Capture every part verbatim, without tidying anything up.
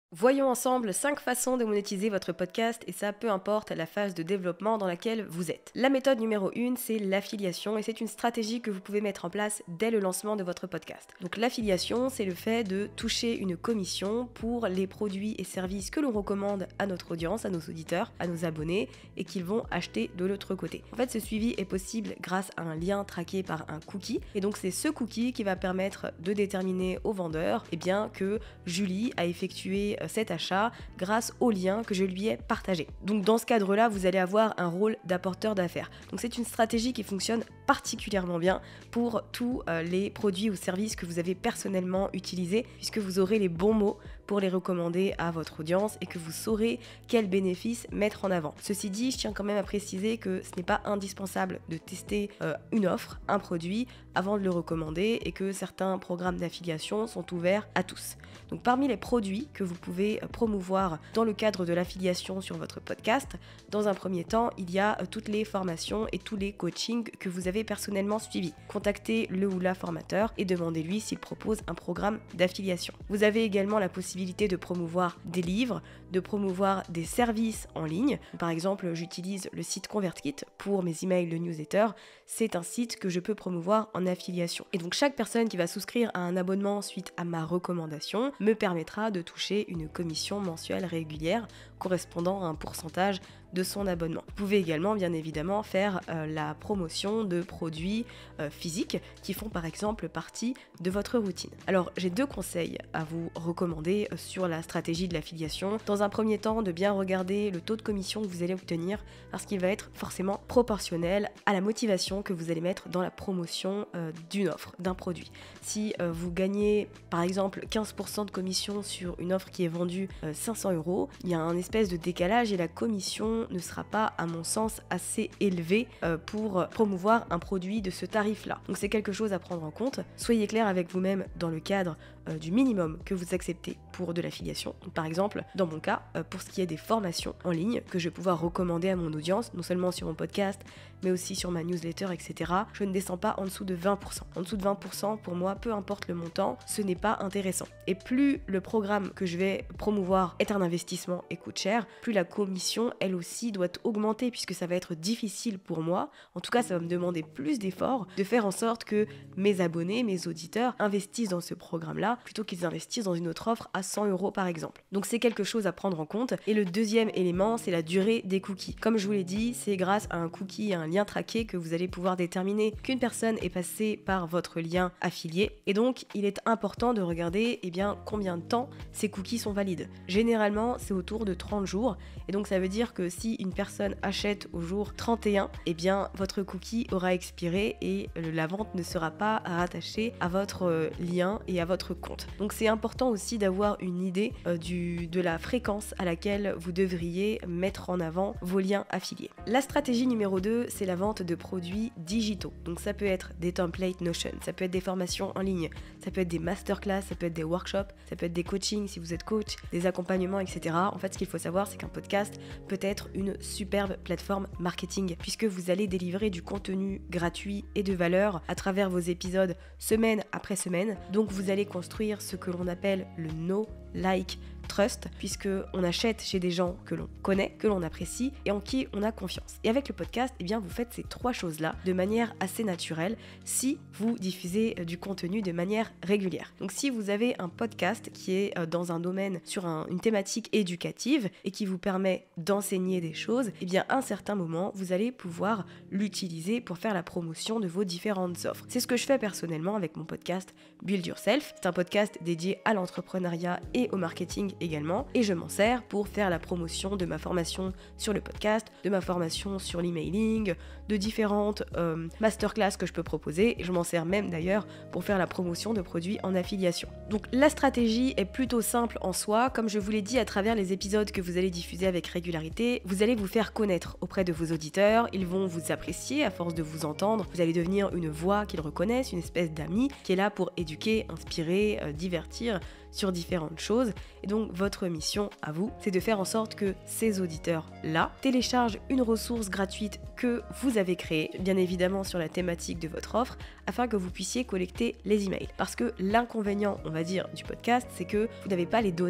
Voyons ensemble cinq façons de monétiser votre podcast et ça peu importe la phase de développement dans laquelle vous êtes. La méthode numéro un, c'est l'affiliation et c'est une stratégie que vous pouvez mettre en place dès le lancement de votre podcast. Donc l'affiliation, c'est le fait de toucher une commission pour les produits et services que l'on recommande à notre audience, à nos auditeurs, à nos abonnés et qu'ils vont acheter de l'autre côté. En fait, ce suivi est possible grâce à un lien traqué par un cookie et donc c'est ce cookie qui va permettre de déterminer au vendeur eh bien, que Julie a effectué cet achat grâce au lien que je lui ai partagé. Donc dans ce cadre-là, vous allez avoir un rôle d'apporteur d'affaires. Donc c'est une stratégie qui fonctionne particulièrement bien pour tous euh, les produits ou services que vous avez personnellement utilisés puisque vous aurez les bons mots pour les recommander à votre audience et que vous saurez quels bénéfices mettre en avant. Ceci dit, je tiens quand même à préciser que ce n'est pas indispensable de tester euh, une offre, un produit avant de le recommander et que certains programmes d'affiliation sont ouverts à tous. Donc parmi les produits que vous pouvez promouvoir dans le cadre de l'affiliation sur votre podcast, dans un premier temps, il y a toutes les formations et tous les coachings que vous avez personnellement suivis. Contactez le ou la formateur et demandez-lui s'il propose un programme d'affiliation. Vous avez également la possibilité de promouvoir des livres, de promouvoir des services en ligne. Par exemple, j'utilise le site ConvertKit pour mes emails de newsletter. C'est un site que je peux promouvoir en affiliation. Et donc chaque personne qui va souscrire à un abonnement suite à ma recommandation me permettra de toucher une commission mensuelle régulière correspondant à un pourcentage de son abonnement. Vous pouvez également bien évidemment faire euh, la promotion de produits euh, physiques qui font par exemple partie de votre routine. Alors j'ai deux conseils à vous recommander euh, sur la stratégie de l'affiliation. Dans un premier temps, de bien regarder le taux de commission que vous allez obtenir parce qu'il va être forcément proportionnel à la motivation que vous allez mettre dans la promotion euh, d'une offre, d'un produit. Si euh, vous gagnez par exemple quinze pour cent de commission sur une offre qui est vendue euh, cinq cents euros, il y a un espèce de décalage et la commission ne sera pas, à mon sens, assez élevée euh, pour promouvoir un produit de ce tarif-là. Donc c'est quelque chose à prendre en compte. Soyez clair avec vous-même dans le cadre euh, du minimum que vous acceptez pour de l'affiliation. Donc, par exemple, dans mon cas, euh, pour ce qui est des formations en ligne que je vais pouvoir recommander à mon audience, non seulement sur mon podcast, mais aussi sur ma newsletter, et cetera, je ne descends pas en dessous de vingt pour cent. En dessous de vingt pour cent, pour moi, peu importe le montant, ce n'est pas intéressant. Et plus le programme que je vais promouvoir est un investissement et coûte cher, plus la commission, elle aussi, doit augmenter puisque ça va être difficile pour moi, en tout cas ça va me demander plus d'efforts, de faire en sorte que mes abonnés, mes auditeurs investissent dans ce programme-là plutôt qu'ils investissent dans une autre offre à cent euros par exemple. Donc c'est quelque chose à prendre en compte. Et le deuxième élément, c'est la durée des cookies. Comme je vous l'ai dit, c'est grâce à un cookie, à un lien traqué que vous allez pouvoir déterminer qu'une personne est passée par votre lien affilié. Et donc il est important de regarder eh bien, combien de temps ces cookies sont valides. Généralement c'est autour de trente jours et donc ça veut dire que si une personne achète au jour trente et un, eh bien votre cookie aura expiré et la vente ne sera pas rattachée à votre lien et à votre compte. Donc c'est important aussi d'avoir une idée euh, du, de la fréquence à laquelle vous devriez mettre en avant vos liens affiliés. La stratégie numéro deux, c'est la vente de produits digitaux. Donc ça peut être des templates Notion, ça peut être des formations en ligne, ça peut être des masterclass, ça peut être des workshops, ça peut être des coachings si vous êtes coach, des accompagnements, et cetera. En fait, ce qu'il faut savoir, c'est qu'un podcast peut être une superbe plateforme marketing puisque vous allez délivrer du contenu gratuit et de valeur à travers vos épisodes semaine après semaine. Donc vous allez construire ce que l'on appelle le know, like, trust, puisque on achète chez des gens que l'on connaît, que l'on apprécie et en qui on a confiance. Et avec le podcast, eh bien, vous faites ces trois choses-là de manière assez naturelle si vous diffusez du contenu de manière régulière. Donc si vous avez un podcast qui est dans un domaine sur un, une thématique éducative et qui vous permet d'enseigner des choses, eh bien à un certain moment, vous allez pouvoir l'utiliser pour faire la promotion de vos différentes offres. C'est ce que je fais personnellement avec mon podcast Build Yourself. C'est un podcast dédié à l'entrepreneuriat et au marketing également, et je m'en sers pour faire la promotion de ma formation sur le podcast, de ma formation sur l'emailing, de différentes euh, masterclass que je peux proposer, et je m'en sers même d'ailleurs pour faire la promotion de produits en affiliation. Donc la stratégie est plutôt simple en soi, comme je vous l'ai dit à travers les épisodes que vous allez diffuser avec régularité, vous allez vous faire connaître auprès de vos auditeurs, ils vont vous apprécier à force de vous entendre, vous allez devenir une voix qu'ils reconnaissent, une espèce d'ami qui est là pour éduquer, inspirer, euh, divertir sur différentes choses. Et donc votre mission à vous, c'est de faire en sorte que ces auditeurs-là téléchargent une ressource gratuite que vous avez créée, bien évidemment sur la thématique de votre offre, afin que vous puissiez collecter les emails. Parce que l'inconvénient, on va dire, du podcast, c'est que vous n'avez pas les données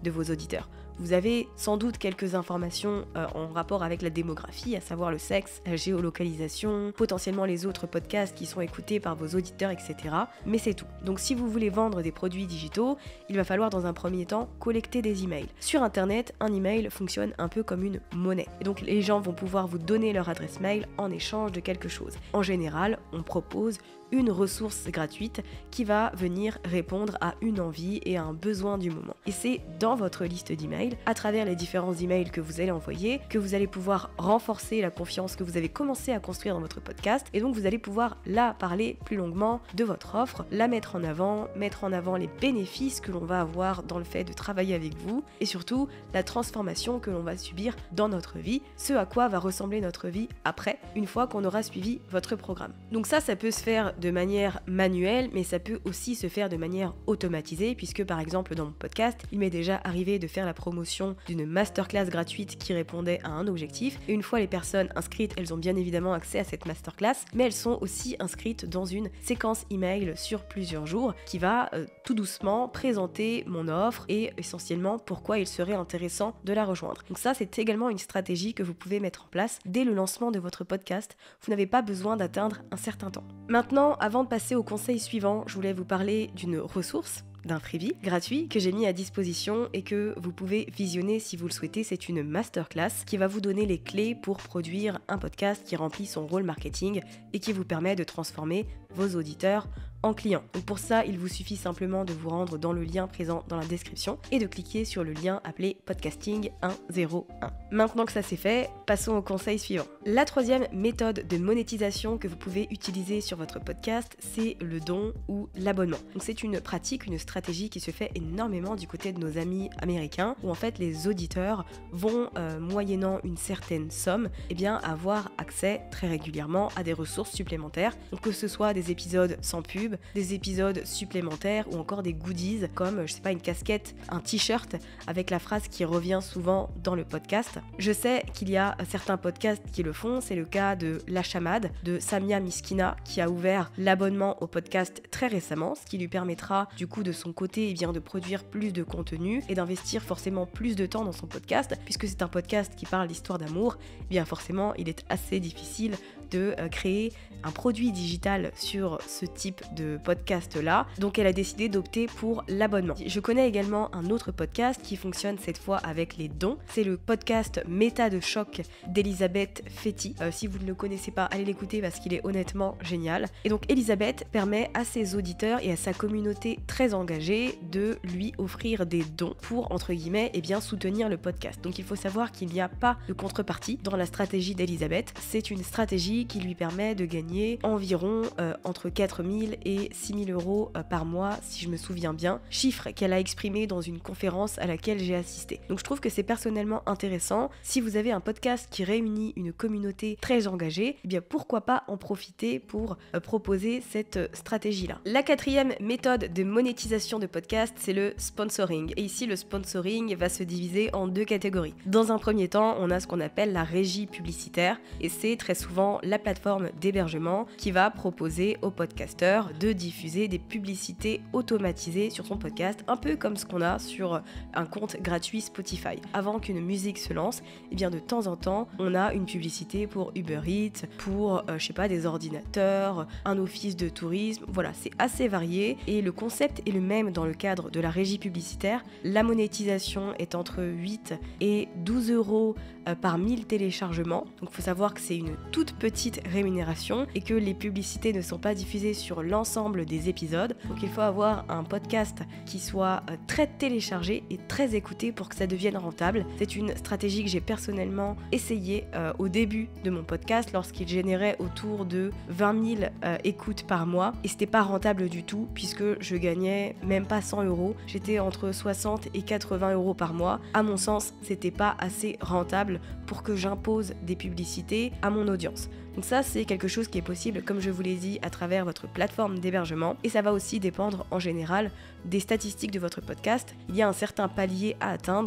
de vos auditeurs. Vous avez sans doute quelques informations euh, en rapport avec la démographie, à savoir le sexe, la géolocalisation, potentiellement les autres podcasts qui sont écoutés par vos auditeurs, et cetera. Mais c'est tout. Donc si vous voulez vendre des produits digitaux, il va falloir dans un premier temps collecter des emails. Sur Internet, un email fonctionne un peu comme une monnaie. Et donc les gens vont pouvoir vous donner leur adresse mail en échange de quelque chose. En général, on propose une ressource gratuite qui va venir répondre à une envie et à un besoin du moment. Et c'est dans votre liste d'emails, à travers les différents emails que vous allez envoyer, que vous allez pouvoir renforcer la confiance que vous avez commencé à construire dans votre podcast. Et donc vous allez pouvoir là parler plus longuement de votre offre, la mettre en avant, mettre en avant les bénéfices que l'on va avoir dans le fait de travailler avec vous et surtout la transformation que l'on va subir dans notre vie, ce à quoi va ressembler notre vie après, une fois qu'on aura suivi votre programme. Donc ça, ça peut se faire de manière manuelle, mais ça peut aussi se faire de manière automatisée, puisque par exemple dans mon podcast, il m'est déjà arrivé de faire la promotion d'une masterclass gratuite qui répondait à un objectif. Et une fois les personnes inscrites, elles ont bien évidemment accès à cette masterclass, mais elles sont aussi inscrites dans une séquence email sur plusieurs jours qui va euh, tout doucement présenter mon offre et essentiellement pourquoi il serait intéressant de la rejoindre. Donc ça, c'est également une stratégie que vous pouvez mettre en place dès le lancement de votre podcast. Vous n'avez pas besoin d'atteindre un certain temps. Maintenant, avant de passer au conseil suivant, je voulais vous parler d'une ressource, d'un freebie gratuit que j'ai mis à disposition et que vous pouvez visionner si vous le souhaitez. C'est une masterclass qui va vous donner les clés pour produire un podcast qui remplit son rôle marketing et qui vous permet de transformer vos auditeurs en clients. Donc pour ça, il vous suffit simplement de vous rendre dans le lien présent dans la description et de cliquer sur le lien appelé Podcasting cent un. Maintenant que ça c'est fait, passons au conseil suivant. La troisième méthode de monétisation que vous pouvez utiliser sur votre podcast, c'est le don ou l'abonnement. Donc c'est une pratique, une stratégie qui se fait énormément du côté de nos amis américains, où en fait les auditeurs vont, euh, moyennant une certaine somme, eh bien avoir accès très régulièrement à des ressources supplémentaires. Donc que ce soit des épisodes sans pub, des épisodes supplémentaires ou encore des goodies comme, je sais pas, une casquette, un t-shirt avec la phrase qui revient souvent dans le podcast. Je sais qu'il y a certains podcasts qui le font, c'est le cas de La Chamade de Samia Miskina qui a ouvert l'abonnement au podcast très récemment, ce qui lui permettra du coup de son côté eh bien, de produire plus de contenu et d'investir forcément plus de temps dans son podcast, puisque c'est un podcast qui parle d'histoire d'amour, eh bien forcément il est assez difficile de euh, créer un produit digital sur ce type de podcast-là. Donc elle a décidé d'opter pour l'abonnement. Je connais également un autre podcast qui fonctionne cette fois avec les dons. C'est le podcast Méta de choc d'Elisabeth Fetti. Euh, si vous ne le connaissez pas, allez l'écouter parce qu'il est honnêtement génial. Et donc Elisabeth permet à ses auditeurs et à sa communauté très engagée de lui offrir des dons pour, entre guillemets, eh bien, soutenir le podcast. Donc il faut savoir qu'il n'y a pas de contrepartie dans la stratégie d'Elisabeth. C'est une stratégie qui lui permet de gagner environ euh, entre quatre mille et six mille euros euh, par mois, si je me souviens bien, chiffre qu'elle a exprimé dans une conférence à laquelle j'ai assisté. Donc je trouve que c'est personnellement intéressant. Si vous avez un podcast qui réunit une communauté très engagée, eh bien pourquoi pas en profiter pour euh, proposer cette euh, stratégie-là. La quatrième méthode de monétisation de podcast, c'est le sponsoring. Et ici, le sponsoring va se diviser en deux catégories. Dans un premier temps, on a ce qu'on appelle la régie publicitaire, et c'est très souvent la plateforme d'hébergement qui va proposer aux podcasteurs de diffuser des publicités automatisées sur son podcast, un peu comme ce qu'on a sur un compte gratuit Spotify. Avant qu'une musique se lance, eh bien de temps en temps, on a une publicité pour Uber Eats, pour, euh, je sais pas, des ordinateurs, un office de tourisme. Voilà, c'est assez varié et le concept est le même dans le cadre de la régie publicitaire. La monétisation est entre huit et douze euros par mille téléchargements. Donc il faut savoir que c'est une toute petite rémunération et que les publicités ne sont pas diffusées sur l'ensemble des épisodes. Donc il faut avoir un podcast qui soit très téléchargé et très écouté pour que ça devienne rentable. C'est une stratégie que j'ai personnellement essayée euh, au début de mon podcast lorsqu'il générait autour de vingt mille euh, écoutes par mois et c'était pas rentable du tout puisque je gagnais même pas cent euros. J'étais entre soixante et quatre-vingts euros par mois. À mon sens, c'était pas assez rentable pour que j'impose des publicités à mon audience. Donc ça, c'est quelque chose qui est possible, comme je vous l'ai dit, à travers votre plateforme d'hébergement. Et ça va aussi dépendre en général des statistiques de votre podcast. Il y a un certain palier à atteindre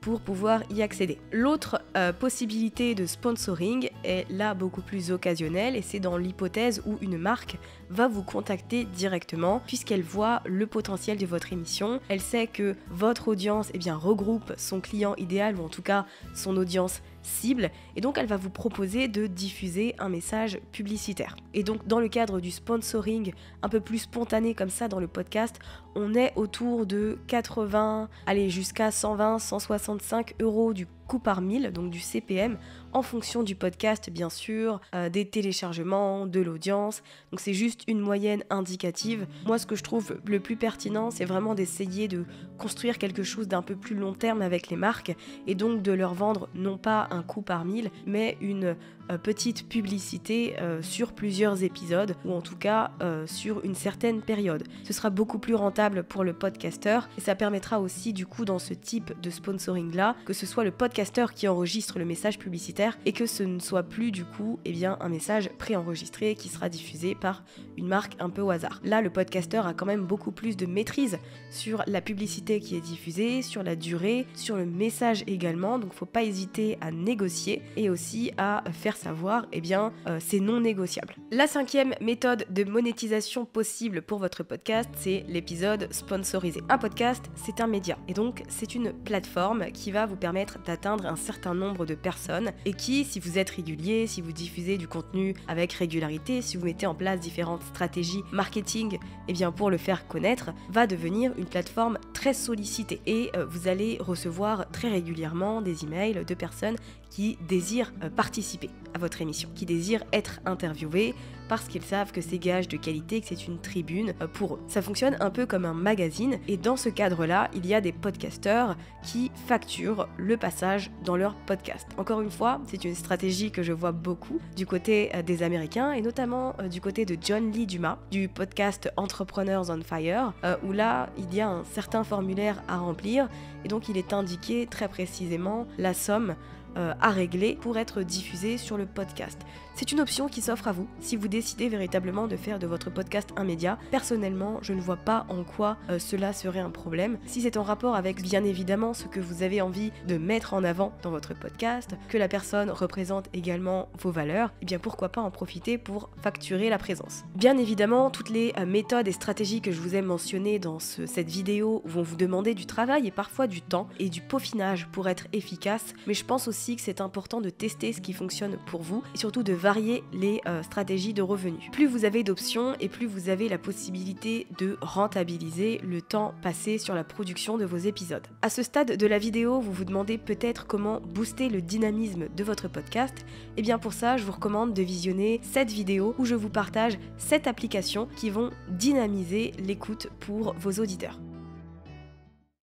pour pouvoir y accéder. L'autre euh, possibilité de sponsoring est là beaucoup plus occasionnelle et c'est dans l'hypothèse où une marque va vous contacter directement puisqu'elle voit le potentiel de votre émission. Elle sait que votre audience eh bien, regroupe son client idéal ou en tout cas son audience cible et donc elle va vous proposer de diffuser un message publicitaire. Et donc dans le cadre du sponsoring un peu plus spontané comme ça dans le podcast, on est autour de quatre-vingts, allez jusqu'à cent vingt, cent soixante-cinq euros du coût par mille, donc du C P M, en fonction du podcast bien sûr, euh, des téléchargements, de l'audience. Donc c'est juste une moyenne indicative. Moi ce que je trouve le plus pertinent, c'est vraiment d'essayer de construire quelque chose d'un peu plus long terme avec les marques et donc de leur vendre non pas un coût par mille, mais une euh, petite publicité euh, sur plusieurs épisodes ou en tout cas euh, sur une certaine période. Ce sera beaucoup plus rentable pour le podcasteur et ça permettra aussi du coup dans ce type de sponsoring là que ce soit le podcasteur qui enregistre le message publicitaire et que ce ne soit plus du coup eh bien, un message préenregistré qui sera diffusé par une marque un peu au hasard. Là, le podcasteur a quand même beaucoup plus de maîtrise sur la publicité qui est diffusée, sur la durée, sur le message également, donc faut pas hésiter à négocier et aussi à faire savoir eh bien, euh, c'est non négociable. La cinquième méthode de monétisation possible pour votre podcast, c'est l'épisode sponsorisé. Un podcast, c'est un média et donc c'est une plateforme qui va vous permettre d'atteindre un certain nombre de personnes et qui, si vous êtes régulier, si vous diffusez du contenu avec régularité, si vous mettez en place différentes stratégies marketing eh bien pour le faire connaître, va devenir une plateforme très sollicitée et euh, vous allez recevoir très régulièrement des emails de personnes qui désirent euh, participer à votre émission, qui désirent être interviewés parce qu'ils savent que c'est gage de qualité, que c'est une tribune euh, pour eux. Ça fonctionne un peu comme un magazine et dans ce cadre-là, il y a des podcasteurs qui facturent le passage dans leur podcast. Encore une fois, c'est une stratégie que je vois beaucoup du côté euh, des Américains et notamment euh, du côté de John Lee Dumas du podcast Entrepreneurs on Fire euh, où là, il y a un certain formulaire à remplir et donc il est indiqué très précisément la somme Euh, à régler pour être diffusé sur le podcast. C'est une option qui s'offre à vous si vous décidez véritablement de faire de votre podcast un média. Personnellement, je ne vois pas en quoi euh, cela serait un problème. Si c'est en rapport avec bien évidemment ce que vous avez envie de mettre en avant dans votre podcast, que la personne représente également vos valeurs, eh bien pourquoi pas en profiter pour facturer la présence. Bien évidemment, toutes les euh, méthodes et stratégies que je vous ai mentionnées dans ce, cette vidéo vont vous demander du travail et parfois du temps et du peaufinage pour être efficace, mais je pense aussi que c'est important de tester ce qui fonctionne pour vous et surtout de varier les euh, stratégies de revenus. Plus vous avez d'options et plus vous avez la possibilité de rentabiliser le temps passé sur la production de vos épisodes. À ce stade de la vidéo, vous vous demandez peut-être comment booster le dynamisme de votre podcast. Et bien pour ça, je vous recommande de visionner cette vidéo où je vous partage sept applications qui vont dynamiser l'écoute pour vos auditeurs.